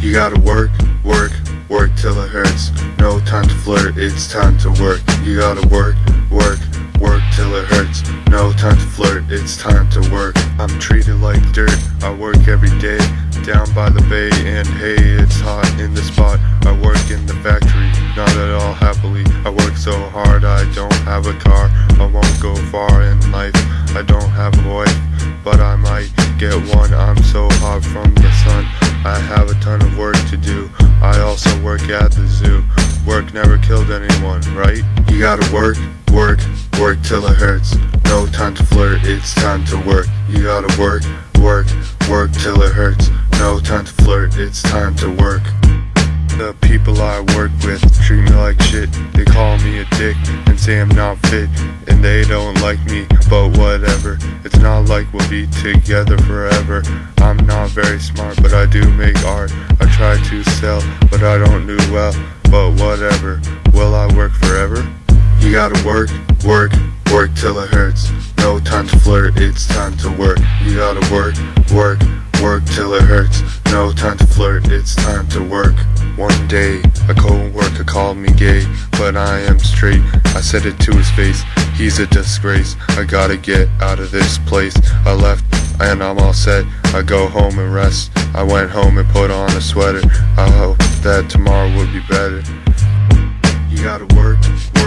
You gotta work, work, work till it hurts. No time to flirt, it's time to work. You gotta work, work, work till it hurts. No time to flirt, it's time to work. I'm treated like dirt, I work every day. Down by the bay and hey, it's hot in the spot. I work in the factory, not at all happily. I work so hard, I don't have a car. I won't go far in life, I don't have a wife, but I might get one. I'm so hot from the sun, I have a ton of work to do. I also work at the zoo. Work never killed anyone, right? You gotta work, work, work till it hurts. No time to flirt, it's time to work. You gotta work, work, work till it hurts. No time to flirt, it's time to work. The people I work with treat me like shit. They call me a dick and say I'm not fit, and they don't like me, but whatever. It's not like we'll be together forever. I'm not very smart, but I do make art. I try to sell, but I don't do well, but whatever. Will I work forever? You gotta work, work, work till it hurts. No time to flirt, it's time to work. You gotta work, work, work till it hurts. No time to flirt, it's time to work. One day, a co-worker called me gay, but I am straight. I said it to his face, he's a disgrace. I gotta get out of this place. I left and I'm all set. I go home and rest. I went home and put on a sweater. I hope that tomorrow will be better. You gotta work,